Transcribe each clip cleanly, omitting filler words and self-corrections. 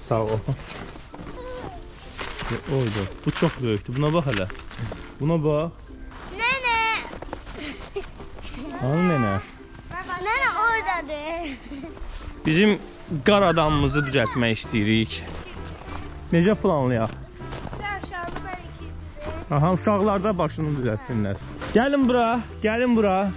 Sağ ol. Oydu. Bu çok büyüktü. Buna bak hele. Buna bak. Nene. Al nene. Nene oradadır. Bizim qar adamımızı düzəltmək istəyirik. Necə planlayaq? Aha, uşaqlar da başını düzəltsinlər. Gəlin bura, gəlin bura.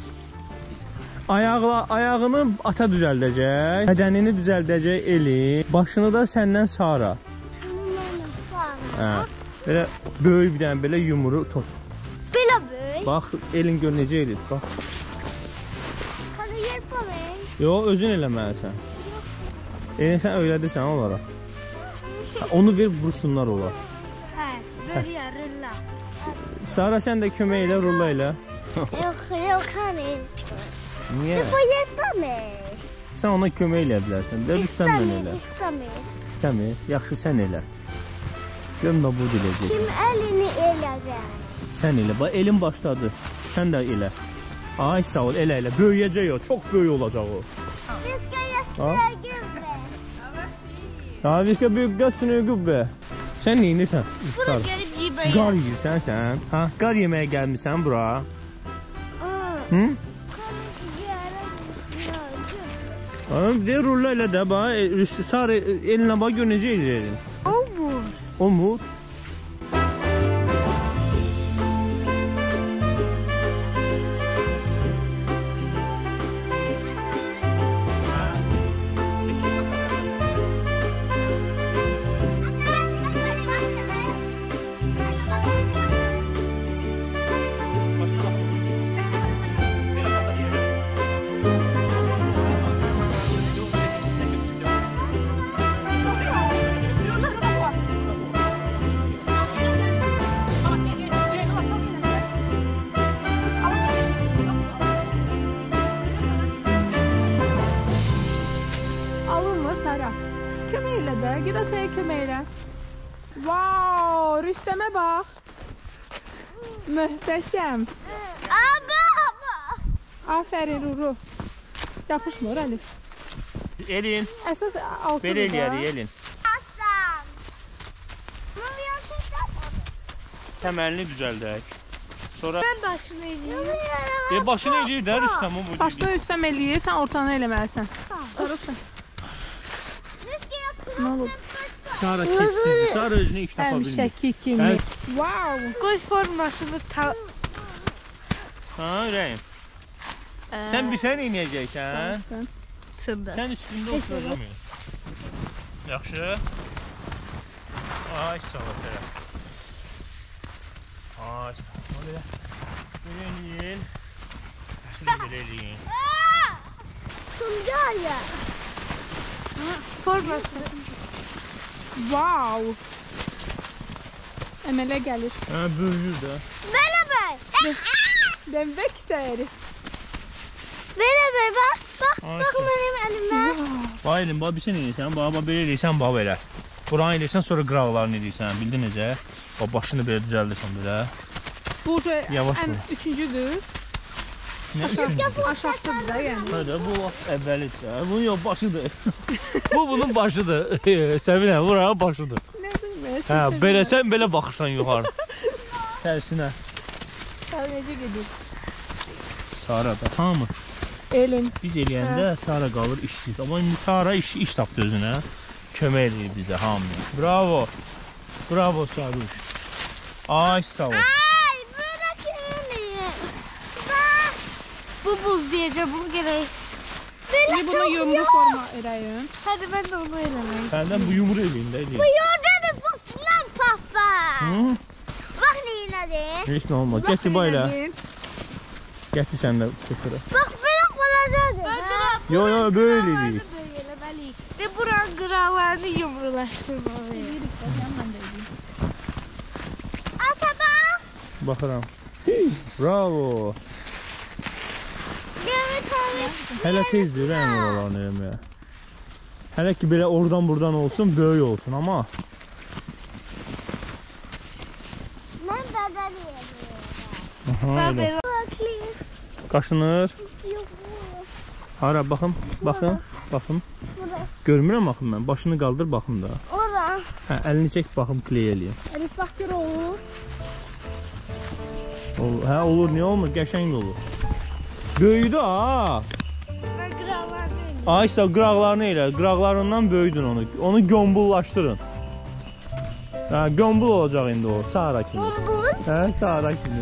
Ayağını ata düzəldəcək, bədənini düzəldəcək Elin, başını da səndən Sara. Hə, belə böyük bir dənə belə yumru top. Belə böyük? Bax, Elin gör necə elir, bax. Hadi yer koyayım. Yox, özün eləməlisən. Elin, sən öyrədirsən onlara. Onu ver, vursunlar olar. Hə, böyle yarırlar. Sara, sən də kömək elə, rulla elə. Yok hani. Niyə? Defa yer koyayım. Sən ona kömək eləyə bilərsən. De, Rüstəmlə elə. İstəmir. Yaxşı, sən elə. Görüm da bu diləcək. Kim elini eləyəcək? Sən elə. Bax, Elin başladı. Sən də elə. Ay, sağ ol, elə. Böyüyəcək o. Çox böyük olacaq o. Viska yastığa güvve. Ya, viska büyük qəssin ögübbə. Sən neyinirsən? Bura gelip yiyeyim. Qar yiyirsən sən. Ha, qar yeməyə gəlmişsən bura. Hı? De, rulla elə də, bax. Sarı elinə bax, gör necə edir. Omur. Omur. Kömeyle de, gir ataya kömeyle. Wow, Rüstem'e bak. Muhteşem. Abba. Aferin Ruru. Yapışmır Elif. Elin. Esas altı Belə eləyərik, Elin. Aslan. Bunu yapacağım. Təməlini düzəldək. Sonra... Ben başını eləyim. Başını eləyir də Rüstəm o bu. Başda Rüstem eləyir, sen ortanı eləməlisən. Sarırsın. Ne olur? Sara keçsizdir. Sara özünü ilk tapa bilmir. Şəkil kimi. Wow. Qoy formasını Ha, ürəyim. Sən bir sən inəyəcəksən. Sən üstündə oturacaqmı? Yaxşı. Ay, sağ ol tərəf. Ay, sağ ol. Belə eləyin. Belə eləyin. Tuncar ya. Forması. Wow. Əmələ gəlir. Hə, böyüyür də. Belə bəy. Dembek səyəri. Belə bəy, bax. Bax mənim əlimə. Bax Elin, bax bir sən eləyirsən. Bax, belə eləyirsən, bax belə. Buranı eləyirsən, sonra qıraqlarını eləyirsən. Bildin necə? Bax, başını belə düzəldirsən belə. Bu yavaş ən üçüncüdür. Nə üçüncü? Aşağısıdır da yəni. Hadi, bu əvvəlidir. Bunun yox, başıdır. Bu bunun başıdır. Səvinə, bura başıdır. Nə bilmək. Hə, belə sən belə baxırsan yuxarı. Tərsinə. Sən necə gedir? Sara da, hamı. Elin. Biz eləyəndə Sara qalır işsiz. Amma indi Sara iş tapdı özünə. Kömək edir bizə hamıya. Bravo. Bravo Saruş. Ay, sağ ol. Ay, bırak elini. Bak. Bu buz diyeceğim, bunu gerek. İndi bunu yumru forma eləyim. Hadi ben de onu elemeyim. Səndən bu yumru eləyində eləyim. Bu yordadır, bu filan papa. Hı? Bak neyinədir. Heç nə olmaz. Gətir bayla. Gətir sən də kötürə. Bak böyle falacadır. Yo, böyle eləyik. Ve buranın qıraqlarını yumrulaşdırmalıyım. Ata bak. Baxıram. Bravo. Hələ tezdir rəng oralarını eləməyə. Hələ ki belə oradan buradan olsun, böyük olsun amma. Mən bədəl yiyəcəyim. Aha, elə. Qaşınır. Hara, baxın, baxın, baxın. Görmürəm axı mən. Başını qaldır, baxın da. Hə, əlini çək baxım play eləyim. Elif bax gör olur. Hə, olur, niyə olmur? Qəşəng olur. Böyüdü ha. Ben krallarını eləyim. Ay işte qıraqlarını elə, qıraqlarından böyüdün onu. Onu gömbullaşdırın. Hə, gömbul olacaq indi o, Sara kimi. Bumbul. Hə, Sara kimi.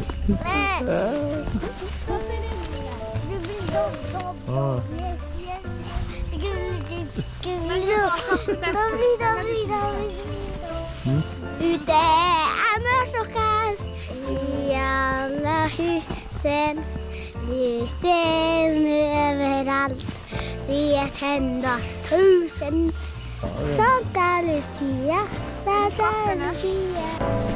Santa Lucia, Santa Lucia.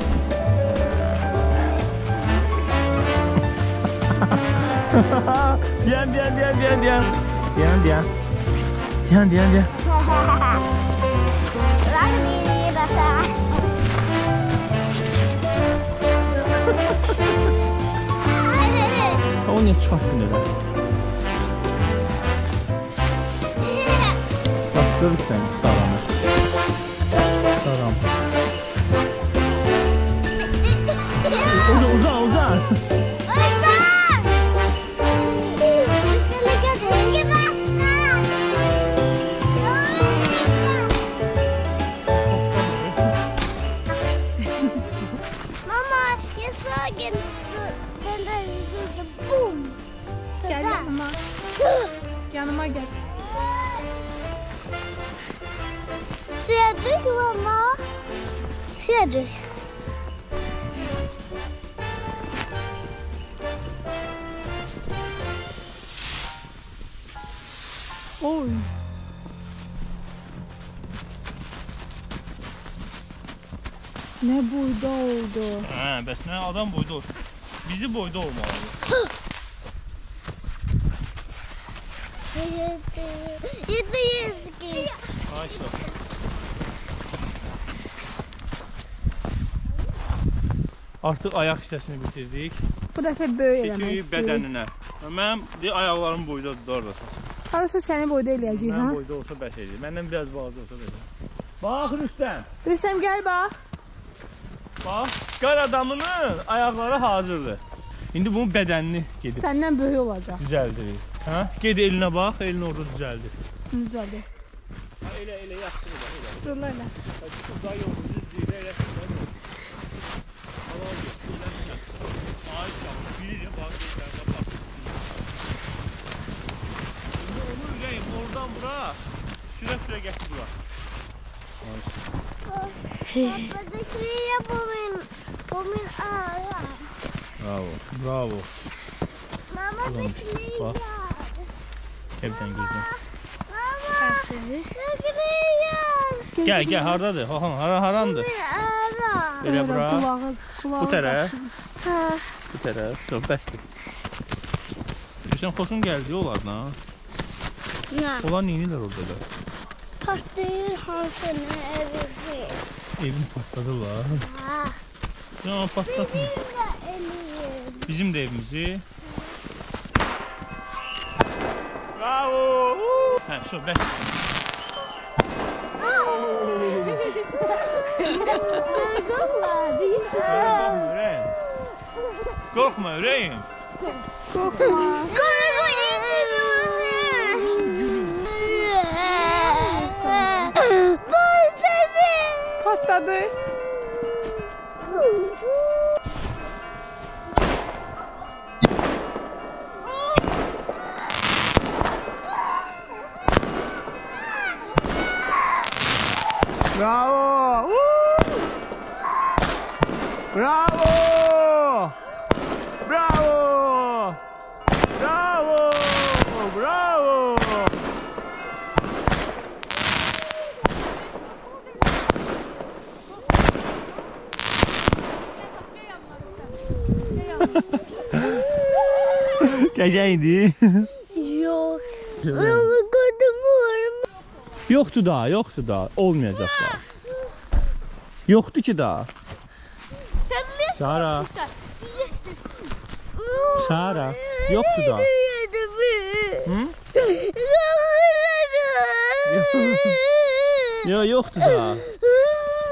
Diyan. O niyə çıxartdın elə? Bastır üstəni, sağlamı. Sağlam. Uzan. Mama, jag såg den där boom. Gel yanıma. Yanıma gel. Ser du mamma? Ser du? Oy. Ne boyda oldu. Hə, bəs nə adam boyda olur. Bizi boyda olmalıdır. Yetti. Ay işte. Artıq ayaq hissəsini bitirdik. Bu dəfə böyük eləmək Keçirik istəyir. bədəninə. Mənim ayaqlarım boydadır da orada. Arası səni boyda eləyəcək, Mənim ha? boyda olsa bəs edir. Məndən biraz balaca olsa belə. Bax Rüstəm. Rüstəm gəl bax. Bax, qar adamının ayaqları hazırdır. İndi bunun bədənini gedib Səndən böyük olacaq. düzəldirik. Hə? Ged elinə bax, elini orada düzəldir. Düzəldi. Elə yaxşı elə. Dur elə. Uzay yolu düzdür, elə. Ay canım, bilirim, bax, gözlərdə bax. Şimdi onu ürəyim, oradan bura, sürə gətir bura. Pappa, det kliar på min öra. Bravo. Mamma, det kliar. Evdən gözlə. Mamma, det kliar. Gəl, hardadır? Harandır? Min öra. Elə bura. Qulağı. Bu tərəf. Ha. Bu tərəf. Çox bəsdir. Sən xoşun gəldi onlardan. Ne? Onlar neynirlər orada da? Patlayır hansını evi. Evini patladılar. Ha. Ya patlatma. Benim de elim. Bizim də evimizi. Bravo! Hə, şu, bəs. Qorxma, ürəyim. Patladı. Bravo! Bravo! Bravo! Bravo! Bravo! Qəşəngdi. Yok. Ama kodum Yoxdur da, olmayacaq da. Yoxdur ki da. Sara. Sara, yoxdur da. Hı? Yoxdur da.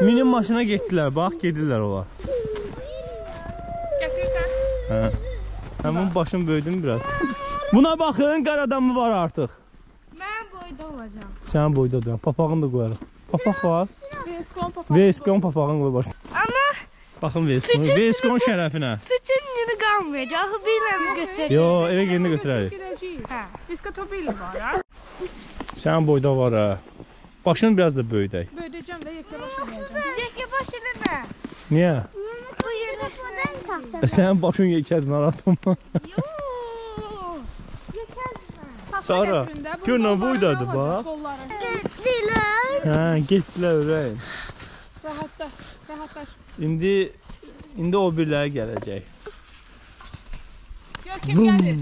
Mini maşına getdilər, bax, gedirlər olar. Gətirsən. Hə. Həmin başım böyüdüm biraz. Buna baxın, qar adamı var artıq. Mən boyda olacağım. Sənin boyda duran, papağını da qoyarıq. Papaq var. Veskon papağını qoy başına. Amma baxın Veskon, Veskon şərəfinə. bütün günü qalmayacaq. Biləm götürəcəm. Yo, evə gəlində götürərik. Hə. Viska topili var ha. Sənin boyda var ha. Başını biraz da böyüdək. Böyüdəcəm də yekə başlamayacağım. Yekə baş eləmə. Niyə? Bu yerdə nədən tapsam? Sənin başın yekədir, narahat olma. Yox. Yekədir. Sara, gör nə boydadır, bax. Getdilər. Hə, getdilər ürəyim. Rahatlaş. İndi o birləri gələcək. Gör kim gəlir.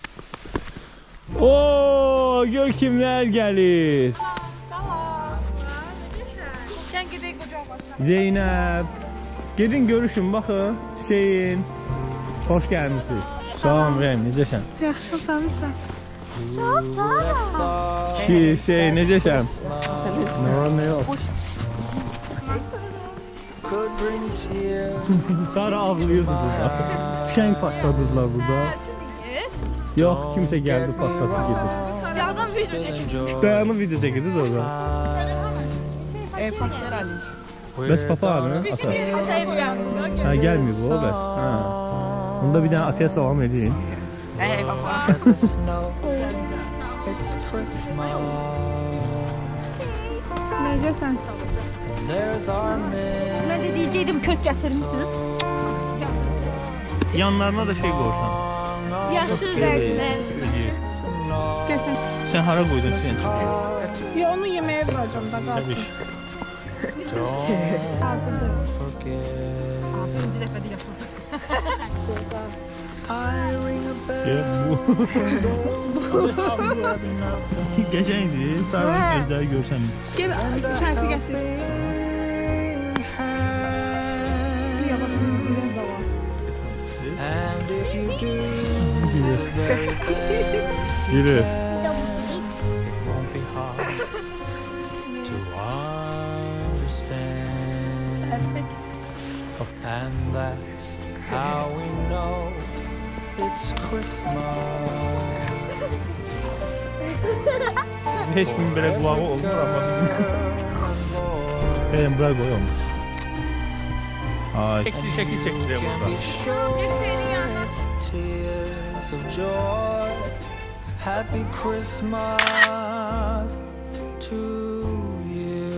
Oo, gör kimlər gəlir. Sən gedək qocaq başla. Zeynəb. Gedin görüşün, baxın. Hüseyin. Xoş gəlmişsiniz. Salam Rəhim, necəsən? Yaxşı, tanırsan. Hüseyin, necəsən? Nə var, nə yox? Sara ağlayırdı burada. Şən patladılar burada. Yox, kimsə gəldi, patladı gedir. Dayanın video çəkin. Dayanın video çəkiriz orada. Patlar Ali. Bəs papa abi, ata? Asayım gəldi. Hə, gəlməyib o, bəs. Hə. Onda bir dənə ataya salam edin. Hey, papa. Necəsən? Mən də deyəcəydim, kök gətirmişsiniz. Yanlarına da şey qoyursan. Yaşıl rənglər. Gəlsən. Sən hara qoydun Hüseyin? Ya onu yeməyə vuracağım da qalsın. Hazırdır. Birinci dəfədə yapıldı. Geçendir, sarı gözleri görsen. Gel, sensi getir. Yavaş biraz da var. Yürü. And that's how we know it's Christmas. Hiç gün belə qulağı olmur amma bizim. Bırak koyalım. Ay. Şekil çektiriyor burada. It's tears of joy. Happy Christmas to you.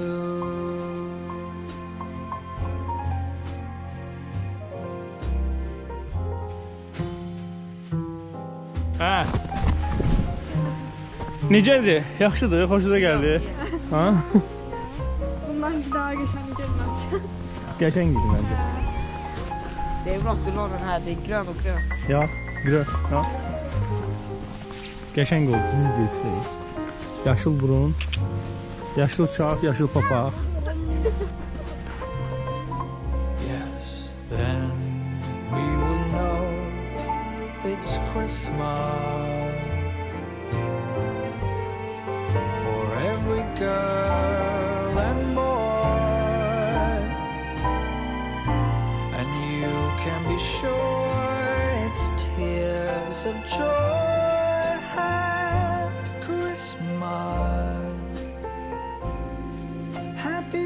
Hə. Necədir? Yaxşıdır, xoşunuza gəldi. Ha? Bundan daha geçen gelmemiş. Qəşəng idi məncə. Devroqdur onun hədə, grön. Ya, güzel. Ha. Qəşəng oldu, düzdür. Yaşıl burun, yaşıl şarf, yaşıl papaq. Yes, then we will know it's Christmas for every girl and boy, and you can be sure it's tears of joy. Happy Christmas, happy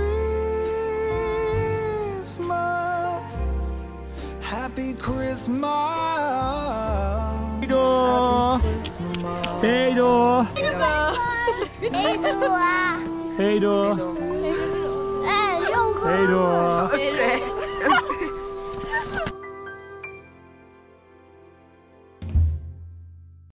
Christmas, happy Christmas. Heydo! Eydoğa. Heydo! Yok. Heydo!